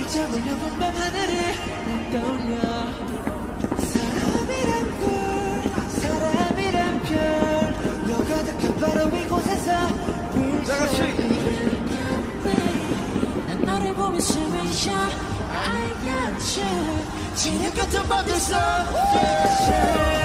잠을 여본 밤 하늘을 난 떠올려 사람이란 별 너 가득한 바로 이곳에서 다같이 난 너를 보며 숨을 쉬어 I got you 진흙 같은 밤들 속에